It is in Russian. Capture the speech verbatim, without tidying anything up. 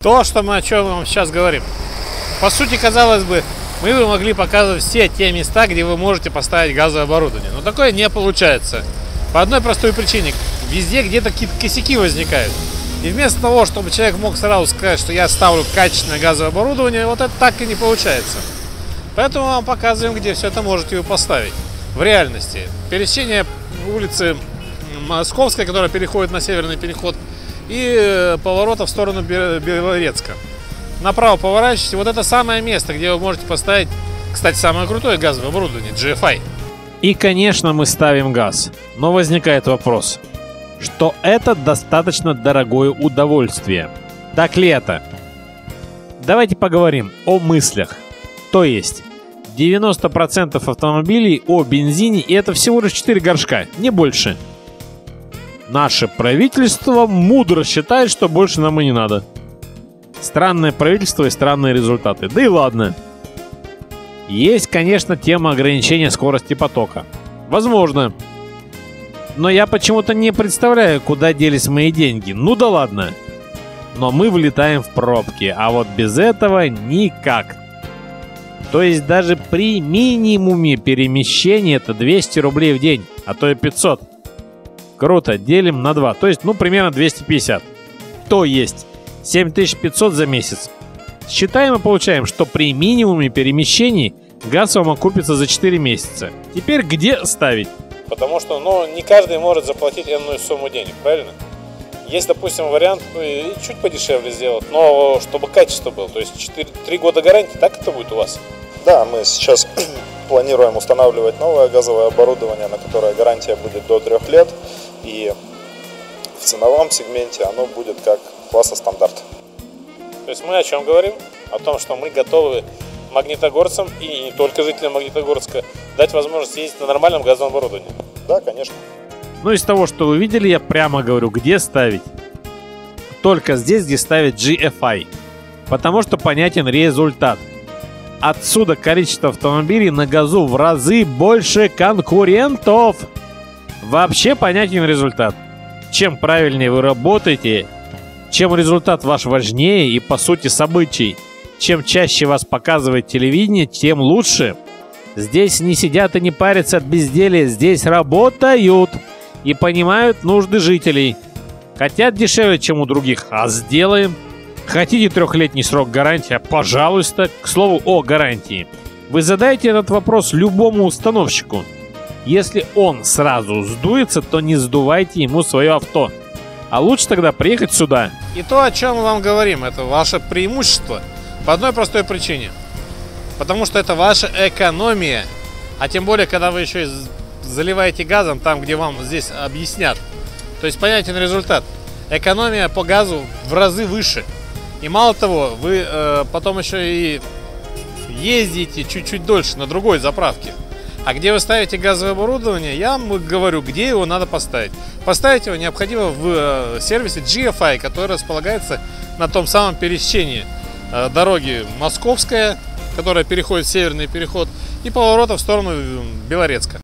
то, что мы о чем вам сейчас говорим. По сути, казалось бы, мы бы могли показывать все те места, где вы можете поставить газовое оборудование. Но такое не получается. По одной простой причине. Везде где-то какие-то косяки возникают. И вместо того, чтобы человек мог сразу сказать, что я ставлю качественное газовое оборудование, вот это так и не получается. Поэтому мы вам показываем, где все это можете вы поставить. В реальности. Пересечение улицы Московской, которая переходит на северный переход, и поворота в сторону Белорецка. Направо поворачивайте. Вот это самое место, где вы можете поставить, кстати, самое крутое газовое оборудование, джи эф ай. И, конечно, мы ставим газ. Но возникает вопрос, что это достаточно дорогое удовольствие. Так ли это? Давайте поговорим о мыслях. То есть, девяносто процентов автомобилей о бензине, и это всего лишь четыре горшка, не больше. Наше правительство мудро считает, что больше нам и не надо. Странное правительство и странные результаты. Да и ладно. Есть, конечно, тема ограничения скорости потока. Возможно. Но я почему-то не представляю, куда делись мои деньги. Ну да ладно. Но мы влетаем в пробки, а вот без этого никак. То есть даже при минимуме перемещения это двести рублей в день, а то и пятьсот. Круто, делим на два, то есть ну примерно двести пятьдесят. То есть семь тысяч пятьсот за месяц. Считаем и получаем, что при минимуме перемещений газ вам окупится за четыре месяца. Теперь где ставить? Потому что ну, не каждый может заплатить энную сумму денег, правильно? Есть, допустим, вариант ну, и чуть подешевле сделать, но чтобы качество было. То есть три года гарантии, так это будет у вас? Да, мы сейчас планируем устанавливать новое газовое оборудование, на которое гарантия будет до трех лет. И в ценовом сегменте оно будет как класса стандарт. То есть мы о чем говорим? О том, что мы готовы магнитогорцам и не только жителям Магнитогорска дать возможность ездить на нормальном газовом оборудовании. Да, конечно. Ну, из того, что вы видели, я прямо говорю, где ставить. Только здесь, где ставить джи эф ай. Потому что понятен результат. Отсюда количество автомобилей на газу в разы больше конкурентов. Вообще понятен результат. Чем правильнее вы работаете, чем результат ваш важнее и по сути событий, чем чаще вас показывает телевидение, тем лучше. Здесь не сидят и не парятся от безделия, здесь работают и понимают нужды жителей. Хотят дешевле, чем у других, а сделаем. Хотите трехлетний срок гарантии? Пожалуйста. К слову о гарантии. Вы задаете этот вопрос любому установщику. Если он сразу сдуется, то не сдувайте ему свое авто. А лучше тогда приехать сюда. И то, о чем мы вам говорим, это ваше преимущество. По одной простой причине. Потому что это ваша экономия. А тем более, когда вы еще и заливаете газом там, где вам здесь объяснят. То есть понятен результат. Экономия по газу в разы выше. И мало того, вы э, потом еще и ездите чуть-чуть дольше на другой заправке. А где вы ставите газовое оборудование, я вам говорю, где его надо поставить. Поставить его необходимо в э, сервисе джи эф ай, который располагается на том самом пересечении э, дороги Московская, которая переходит в северный переход, и поворота в сторону Белорецка.